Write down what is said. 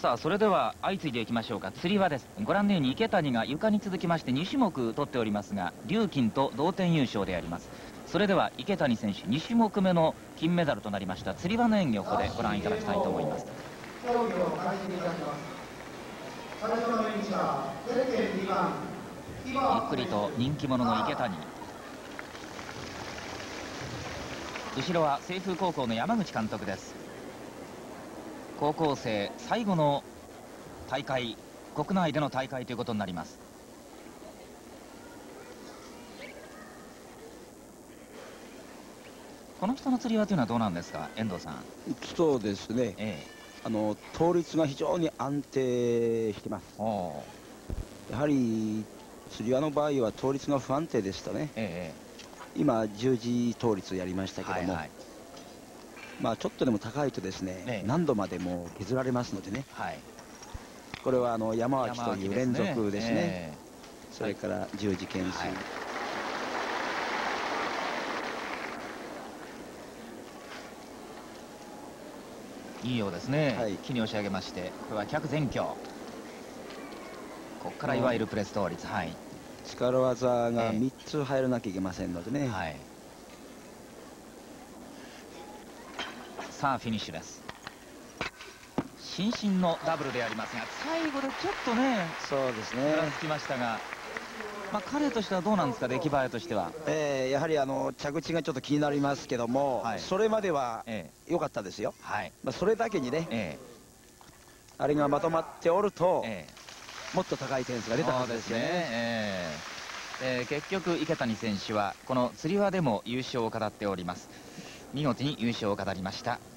さあそれでは相次いでいきましょうか。つり輪です。ご覧のように池谷が床に続きまして2種目取っておりますが、龍金と同点優勝であります。それでは池谷選手2種目目の金メダルとなりましたつり輪の演技をここでご覧いただきたいと思います。競技を開始いたします。最初の演技は0.2番ゆっくりと人気者の池谷、後ろは清風高校の山口監督です。高校生最後の大会、国内での大会ということになります。この人の釣り輪というのはどうなんですか、遠藤さん。 そうですね、倒立が非常に安定してます。やはり釣り輪の場合は倒立が不安定でしたね。今十字倒立やりましたけども、まあちょっとでも高いとですね、何度までも削られますのでね、これは山脇という連続ですね。それから十字懸垂、 いいようですね。木に押し上げまして、これは脚前挙。ここからいわゆるプレス倒立、 力技が3つ入らなきゃいけませんのでね。 さあフィニッシュです。伸身のダブルでありますが、最後でちょっとね、 そうですね、 ふらつきましたが、まあ彼としてはどうなんですか、出来栄えとしては。 やはり着地がちょっと気になりますけども、それまでは良かったですよ。まあそれだけにね、あれがまとまっておると、もっと高い点数が出たはずですね。 結局池谷選手はこのつり輪でも優勝を飾っております。見事に優勝を飾りました